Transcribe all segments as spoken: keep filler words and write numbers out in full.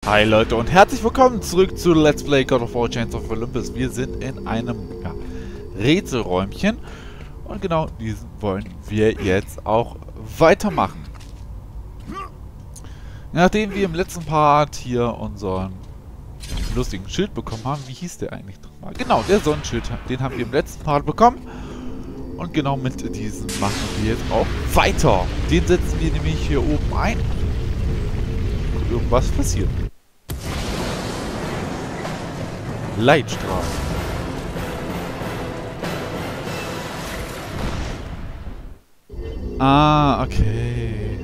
Hi Leute und herzlich willkommen zurück zu Let's Play God of War Chains of Olympus. Wir sind in einem ja, Rätselräumchen und genau diesen wollen wir jetzt auch weitermachen. Nachdem wir im letzten Part hier unseren lustigen Schild bekommen haben, wie hieß der eigentlich nochmal? Genau, der Sonnenschild, den haben wir im letzten Part bekommen. Und genau mit diesem machen wir jetzt auch weiter. Den setzen wir nämlich hier oben ein. Und irgendwas passiert. Leitstrahl. Ah, okay.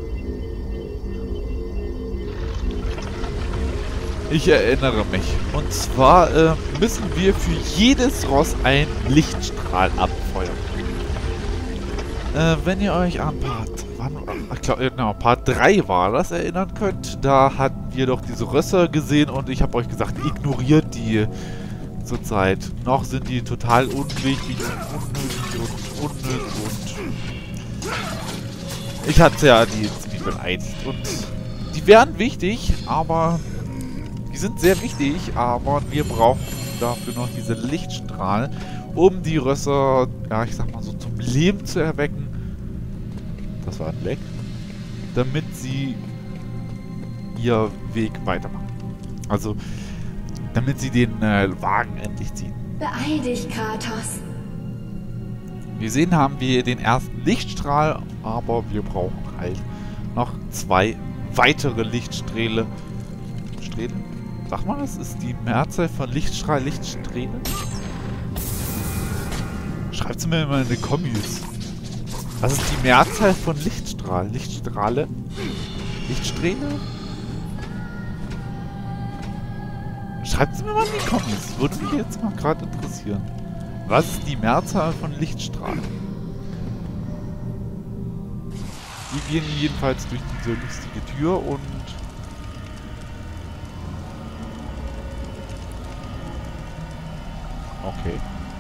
Ich erinnere mich. Und zwar äh, müssen wir für jedes Ross einen Lichtstrahl abfeuern. Äh, wenn ihr euch an Part, wann, ich glaube, genau, Part drei war das, erinnern könnt, da hatten wir doch diese Rösser gesehen und ich habe euch gesagt, ignoriert die zurzeit. Noch sind die total unwichtig und unnötig und unnötig und ich hatte ja die ziemlich beleidigt und die wären wichtig, aber die sind sehr wichtig, aber wir brauchen dafür noch diese Lichtstrahlen, um die Rösser, ja ich sag mal so, zum Leben zu erwecken. Das war ein Leck. Damit sie ihr Weg weitermachen. Also, damit sie den äh, Wagen endlich ziehen. Beeil dich, Kratos. Wie sehen, haben wir den ersten Lichtstrahl, aber wir brauchen halt noch zwei weitere Lichtsträhle. Strähle? Sag mal, das ist die Mehrzahl von Lichtstrahl, Lichtsträhle? Schreibt es mir immer in die Kommis. Was ist die Mehrzahl von Lichtstrahl? Lichtstrahle? Lichtsträhle? Schreibt es mir mal in die Kommis. Würde mich jetzt mal gerade interessieren. Was ist die Mehrzahl von Lichtstrahlen? Wir gehen jedenfalls durch diese lustige Tür und... Okay.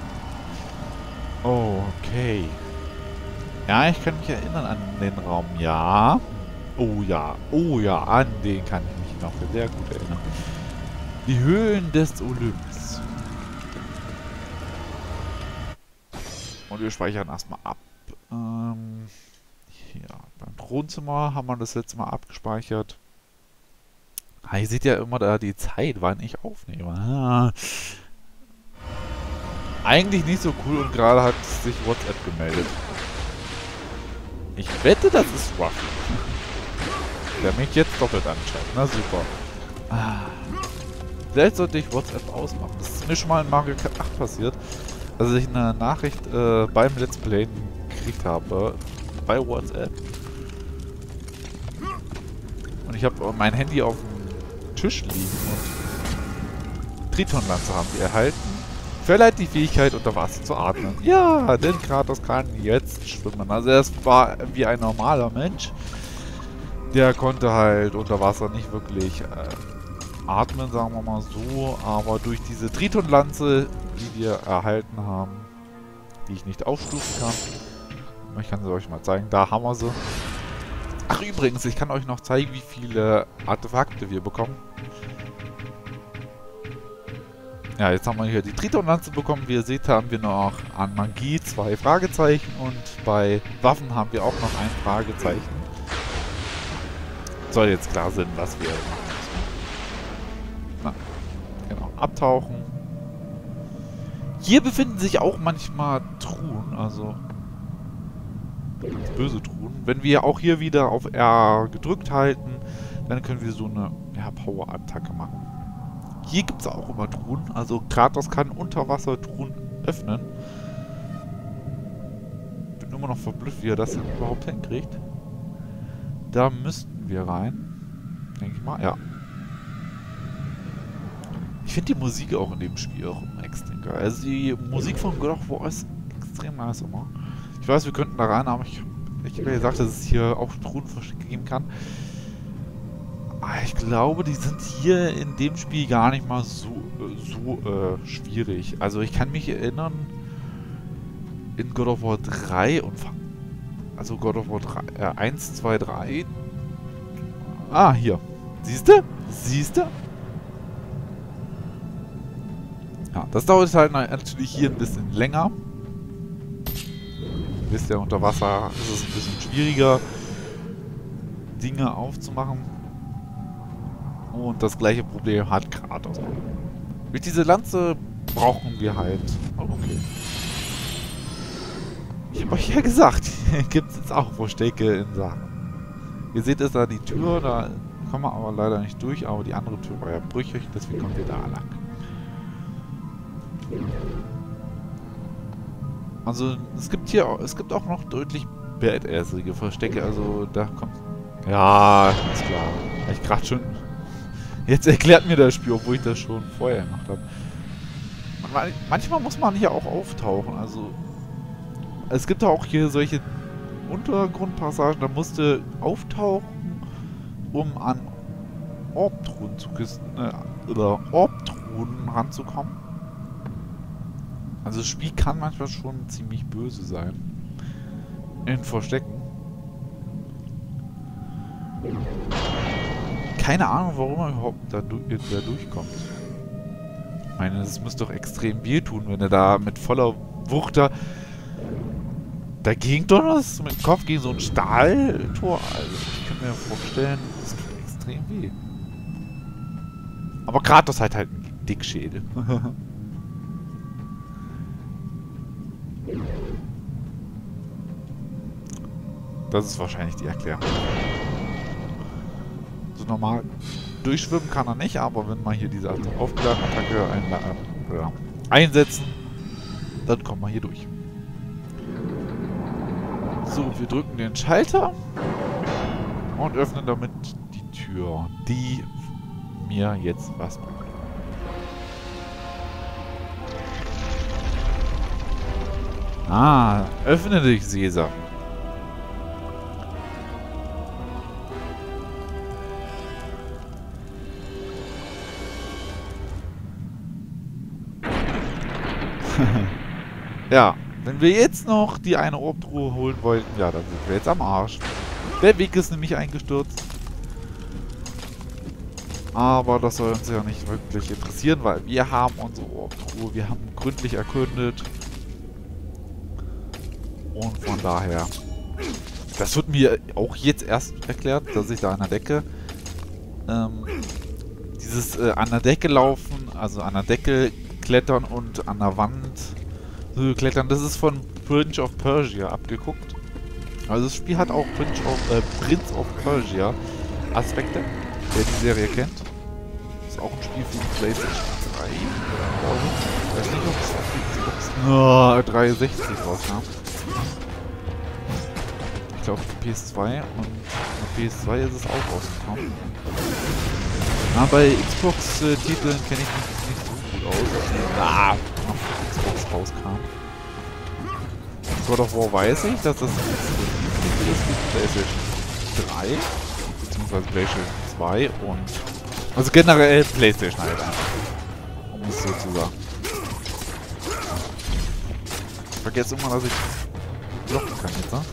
Okay. Ja, ich kann mich erinnern an den Raum. Ja. Oh ja. Oh ja, an den kann ich mich noch sehr gut erinnern. Die Höhlen des Olymps. Und wir speichern erstmal ab. Ähm, hier, beim Thronzimmer haben wir das letzte Mal abgespeichert. Ah, ihr seht ja immer da die Zeit, wann ich aufnehme. Ah. Eigentlich nicht so cool und gerade hat sich WhatsApp gemeldet. Ich wette, das ist Ruff. Der mich jetzt doppelt anschaut. Na super. Ah. Vielleicht sollte ich WhatsApp ausmachen. Das ist mir schon mal in Mario Kart acht passiert, dass ich eine Nachricht äh, beim Let's Play gekriegt habe. Bei WhatsApp. Und ich habe mein Handy auf dem Tisch liegen und Tritonlanze haben wir erhalten. Verleiht die Fähigkeit, unter Wasser zu atmen. Ja, denn Kratos kann jetzt schwimmen. Also er war wie ein normaler Mensch. Der konnte halt unter Wasser nicht wirklich äh, atmen, sagen wir mal so. Aber durch diese Tritonlanze, die wir erhalten haben, die ich nicht aufstufen kann. Ich kann sie euch mal zeigen. Da haben wir sie. Ach übrigens, ich kann euch noch zeigen, wie viele Artefakte wir bekommen. Ja, jetzt haben wir hier die Tritonlanze bekommen. Wie ihr seht, haben wir noch an Magie zwei Fragezeichen und bei Waffen haben wir auch noch ein Fragezeichen. Soll jetzt klar sein, was wir machen müssen. Na, genau, abtauchen. Hier befinden sich auch manchmal Truhen, also böse Truhen. Wenn wir auch hier wieder auf R gedrückt halten, dann können wir so eine ja, Power-Attacke machen. Hier gibt es auch immer Truhen. Also Kratos kann unter Wasser Truhen öffnen. Bin immer noch verblüfft, wie er das denn überhaupt hinkriegt. Da müssten wir rein. Denke ich mal, ja. Ich finde die Musik auch in dem Spiel auch immer extrem geil. Also die Musik von God of War ist extrem nice immer. Ich weiß, wir könnten da rein, aber ich, ich habe ja gesagt, dass es hier auch Truhen geben kann. Ich glaube, die sind hier in dem Spiel gar nicht mal so, so äh, schwierig. Also ich kann mich erinnern, in God of War drei und also God of War drei, äh, eins, zwei, drei. Ah, hier. Siehst du? Siehst du? Ja, das dauert halt natürlich hier ein bisschen länger. Ihr wisst ja, unter Wasser ist es ein bisschen schwieriger, Dinge aufzumachen. Und das gleiche Problem hat Kratos. Mit dieser Lanze brauchen wir halt... Oh, okay. Ich habe euch ja gesagt, hier gibt es jetzt auch Verstecke in Sachen. Ihr seht es da die Tür, da kommen wir aber leider nicht durch, aber die andere Tür war ja brüchig, deswegen kommt ihr da lang. Also es gibt hier, es gibt auch noch deutlich badassige Verstecke, also da kommt... Ja, ist klar. Ich gerade schon... Jetzt erklärt mir das Spiel, obwohl ich das schon vorher gemacht habe. Man, manchmal muss man hier auch auftauchen, also... Es gibt auch hier solche Untergrundpassagen, da musst du auftauchen, um an Orbtruhen zu küssen, äh, oder Orbtruhen ranzukommen. Also das Spiel kann manchmal schon ziemlich böse sein. In Verstecken. Keine Ahnung, warum man überhaupt da, du da durchkommt. Ich meine, das müsste doch extrem weh tun, wenn er da mit voller Wucht da dagegen donnerst, mit dem Kopf gegen so ein Stahltor. Also ich kann mir vorstellen, das tut extrem weh. Aber Kratos hat halt einen Dickschädel. Das ist wahrscheinlich die Erklärung. So normal durchschwimmen kann er nicht, aber wenn man hier diese aufgeladene Attacke ein, äh, einsetzen, dann kommt man hier durch. So, wir drücken den Schalter und öffnen damit die Tür, die mir jetzt was bringt. Ah, öffne dich, Caesar. Ja, wenn wir jetzt noch die eine Orbtruhe holen wollten, ja, dann sind wir jetzt am Arsch. Der Weg ist nämlich eingestürzt. Aber das soll uns ja nicht wirklich interessieren, weil wir haben unsere Orbtruhe, wir haben gründlich erkundet. Und von daher, das wird mir auch jetzt erst erklärt, dass ich da an der Decke, ähm, dieses äh, an der Decke laufen, also an der Decke klettern und an der Wand so klettern, das ist von Prince of Persia abgeguckt. Also das Spiel hat auch Prince of, äh, Prince of Persia Aspekte, wer die Serie kennt. Ist auch ein Spiel für die PlayStation drei, glaube ich. Ich weiß nicht, ob es auf die Xbox oh, dreihundertsechzig rauskam. Ich glaube P S zwei und auf P S zwei ist es auch rausgekommen. Aber bei Xbox-Titeln äh, kenne ich mich nicht so gut aus, als die ah, auf Xbox rauskam. God of War weiß ich, dass das exklusiv ist für PlayStation drei, beziehungsweise PlayStation zwei und also generell PlayStation halt einfach, um es so zu sagen. Ich vergesse immer, dass ich blocken kann jetzt, ne?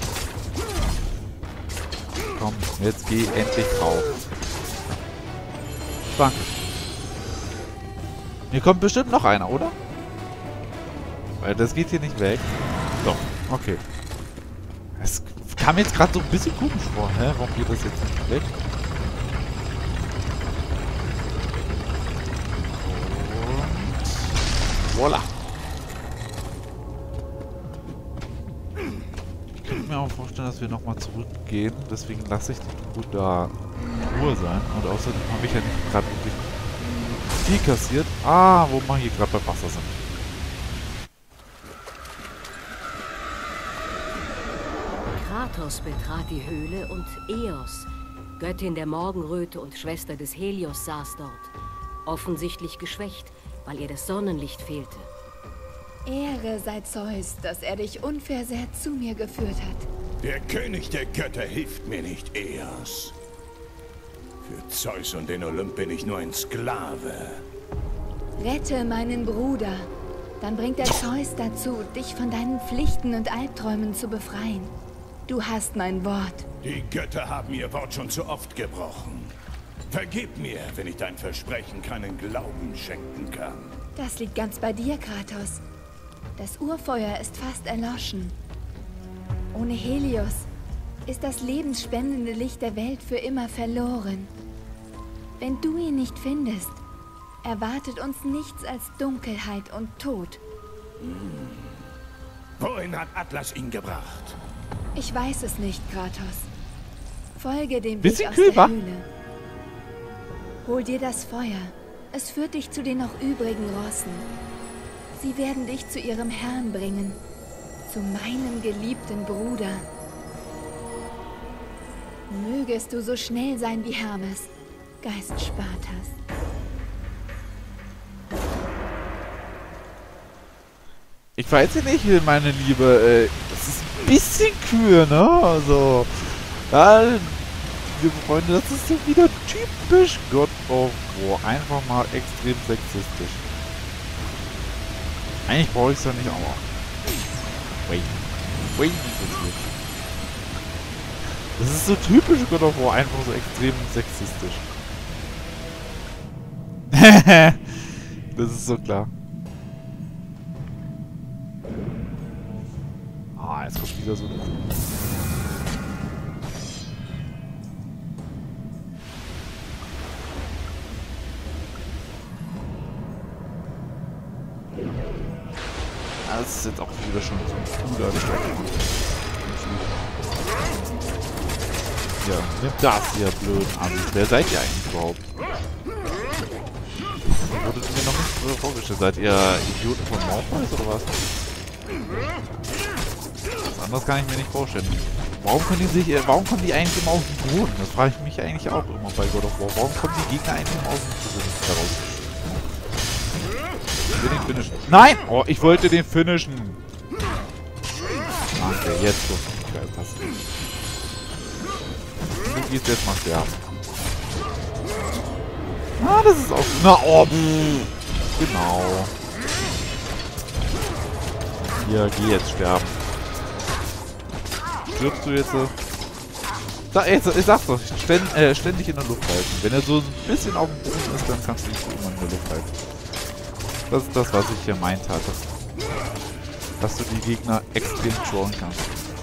Komm, jetzt geh endlich drauf. Danke. Hier kommt bestimmt noch einer, oder? Weil das geht hier nicht weg. Doch, okay. Es kam jetzt gerade so ein bisschen komisch vor. Hä? Warum geht das jetzt nicht weg? Und voila. Ich könnte mir auch vorstellen, dass wir nochmal zurückgehen. Deswegen lasse ich die Truhe da in Ruhe sein. Und außerdem habe ich ja nicht gerade wirklich viel kassiert. Ah, wo wir hier gerade beim Wasser sind. Kratos betrat die Höhle und Eos, Göttin der Morgenröte und Schwester des Helios, saß dort. Offensichtlich geschwächt, weil ihr das Sonnenlicht fehlte. Ehre sei Zeus, dass er dich unversehrt zu mir geführt hat. Der König der Götter hilft mir nicht, Eos. Für Zeus und den Olymp bin ich nur ein Sklave. Rette meinen Bruder. Dann bringt er Zeus dazu, dich von deinen Pflichten und Albträumen zu befreien. Du hast mein Wort. Die Götter haben ihr Wort schon zu oft gebrochen. Vergib mir, wenn ich dein Versprechen keinen Glauben schenken kann. Das liegt ganz bei dir, Kratos. Das Urfeuer ist fast erloschen. Ohne Helios ist das lebensspendende Licht der Welt für immer verloren. Wenn du ihn nicht findest, erwartet uns nichts als Dunkelheit und Tod. Hm. Wohin hat Atlas ihn gebracht? Ich weiß es nicht, Kratos. Folge dem Weg Bisschen aus kühl, der wa? Höhle. Hol dir das Feuer. Es führt dich zu den noch übrigen Rossen. Sie werden dich zu ihrem Herrn bringen. Zu meinem geliebten Bruder. Mögest du so schnell sein wie Hermes, Geist Spartas. Ich weiß ja nicht, meine Liebe. Es ist ein bisschen kühl, ne? Also, ja, liebe Freunde, das ist so wieder typisch God of War. Einfach mal extrem sexistisch. Eigentlich brauche ich es ja nicht, aber... Wait. Wait, das ist so typisch God of War. Einfach so extrem sexistisch. Das ist so klar. Ah, jetzt kommt wieder so ein... Das ist jetzt auch wieder schon so ein cooler Strecke. Ja, nimm das hier, blöd an. Wer seid ihr eigentlich überhaupt? Wurdet ihr mir noch nicht so vorgestellt? Seid ihr Idioten von Morpheus oder was? Was anderes kann ich mir nicht vorstellen. Warum können die sich, äh, warum kommen die eigentlich immer aus dem Boden? Das frage ich mich eigentlich auch immer bei God of War. Warum kommen die Gegner eigentlich immer aus dem Boden heraus? Ich will den finishen. Nein! Oh, ich wollte den finishen. Danke, jetzt so. Geil, passt. Du gehst jetzt mal sterben. Ah, das ist auch... Na, oh, pff. Genau. Hier, geh jetzt sterben. Stirbst du jetzt? Da, jetzt ich sag's doch, ständ, äh, ständig in der Luft halten. Wenn er so ein bisschen auf dem Boden ist, dann kannst du dich immer in der Luft halten. Das ist das, was ich hier meint hatte. Dass du die Gegner extrem trollen kannst.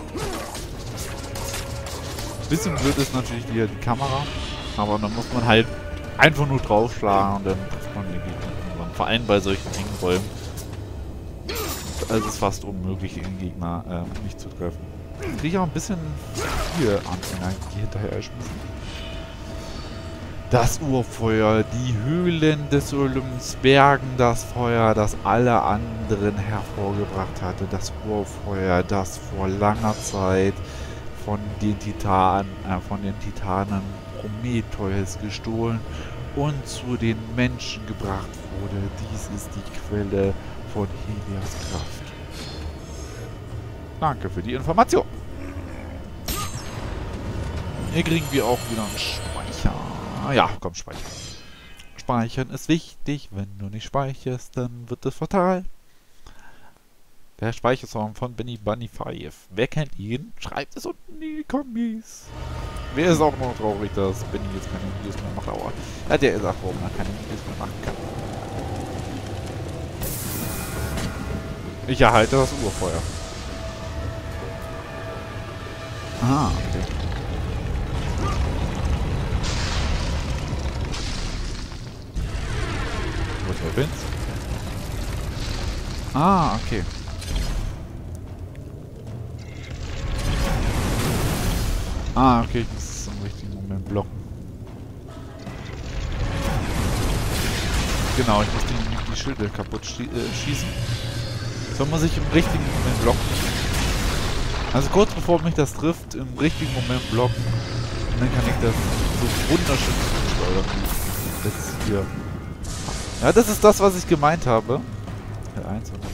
Ein bisschen blöd ist natürlich die, die Kamera, aber dann muss man halt einfach nur draufschlagen und dann trifft man die Gegner irgendwann. Vor allem bei solchen engen Räumen. Also es ist fast unmöglich, den Gegner äh, nicht zu treffen. Kriege ich auch ein bisschen viel Anfänger hinterher schmissen. Das Urfeuer, die Höhlen des Olymps bergen das Feuer, das alle anderen hervorgebracht hatte. Das Urfeuer, das vor langer Zeit von den Titanen, äh, von den Titanen Prometheus gestohlen und zu den Menschen gebracht wurde. Dies ist die Quelle von Helios Kraft. Danke für die Information. Hier kriegen wir auch wieder einen Speicher. Ja, komm, speichern. Speichern ist wichtig. Wenn du nicht speicherst, dann wird es fatal. Der Speichersong von Benny Bunny fünf. Wer kennt ihn? Schreibt es unten in die Kommis. Wer ist auch noch traurig, dass Benny jetzt keine Videos mehr macht? Aber ja, der ist auch, warum er keine Videos mehr machen kann. Ich erhalte das Urfeuer. Ah, okay. Wo ist der Wind? Ah, okay. Ah, okay, ich muss es im richtigen Moment blocken. Genau, ich muss die, die Schilde kaputt schie äh, schießen. Soll man sich im richtigen Moment blocken. Also kurz bevor mich das trifft, im richtigen Moment blocken. Und dann kann ich das so wunderschön steuern. Das ist hier. Ja, das ist das, was ich gemeint habe. Ja, eins und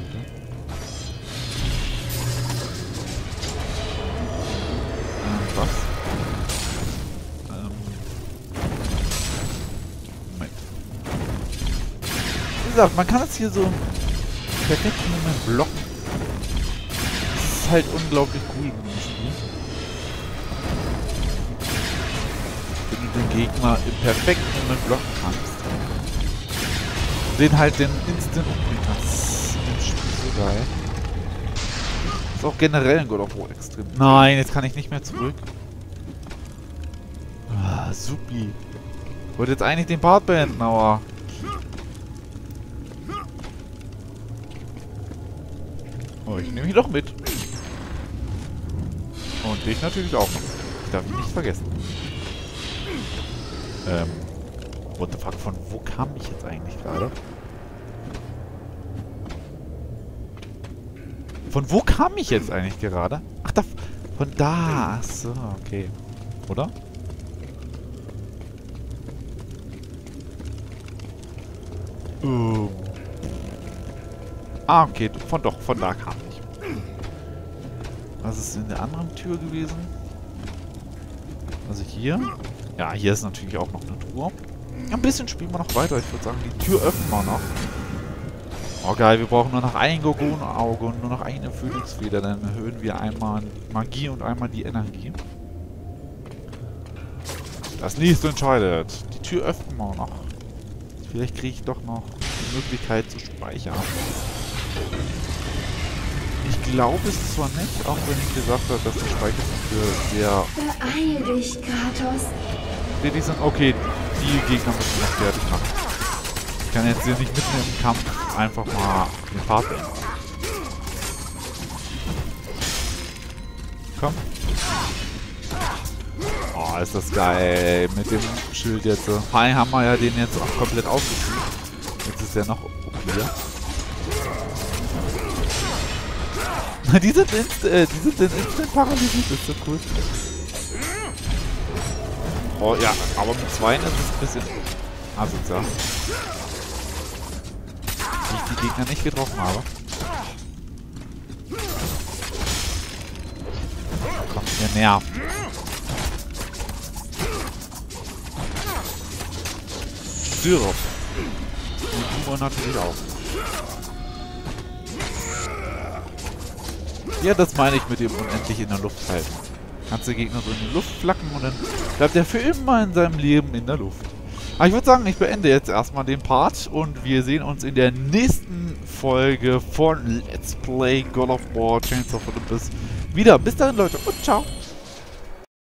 was? Ähm. Moment. Wie gesagt, man kann es hier so im perfekten Moment blocken. Das ist halt unglaublich cool in diesem Spiel. Wenn du den Gegner im perfekten Moment blocken kannst. Den halt den Instant umbringen kannst. Im Spiel so geil. Ist auch generell in God of War extrem. Nein, jetzt kann ich nicht mehr zurück. Ah, supi. Ich wollte jetzt eigentlich den Part beenden, aber... Oh, ich nehme ihn doch mit. Und dich natürlich auch noch. Ich darf ihn nicht vergessen. Ähm... What the fuck, von wo kam ich jetzt eigentlich gerade? Von wo kam ich jetzt eigentlich gerade? Ach, da... Von da. Ach so, okay. Oder? Um. Ah, okay. Von doch, von da kam ich. Was ist in der anderen Tür gewesen? Also hier. Ja, hier ist natürlich auch noch eine Truhe. Ein bisschen spielen wir noch weiter. Ich würde sagen, die Tür öffnen wir noch. Oh geil, wir brauchen nur noch ein Gorgonauge und nur noch eine Phönixfeder. Dann erhöhen wir einmal Magie und einmal die Energie. Das nächste entscheidet. Die Tür öffnen wir noch. Vielleicht kriege ich doch noch die Möglichkeit zu speichern. Ich glaube es zwar nicht, auch wenn ich gesagt habe, dass die Speicher für sehr... Beeil dich, Kratos. Die sind okay, die Gegner müssen wir noch fertig machen. Ich kann jetzt hier nicht mitten im Kampf einfach mal den Part beenden. Komm. Oh, ist das geil mit dem Schild jetzt. Vor allem haben wir ja den jetzt auch komplett aufgeführt. Jetzt ist der noch okay. Die sind inst äh, die sind instant paralysiert, das ist so cool. Oh ja, aber mit zwei ist es ein bisschen asozial. Wie ich die Gegner nicht getroffen habe. Komm, mir nervt. Syrup. Und Humor natürlich auch. Ja, das meine ich mit dem unendlich in der Luft halten. Kannst den Gegner so in die Luft flacken und dann bleibt er für immer in seinem Leben in der Luft. Aber ich würde sagen, ich beende jetzt erstmal den Part und wir sehen uns in der nächsten Folge von Let's Play God of War Chains of Olympus wieder. Bis dahin, Leute, und ciao!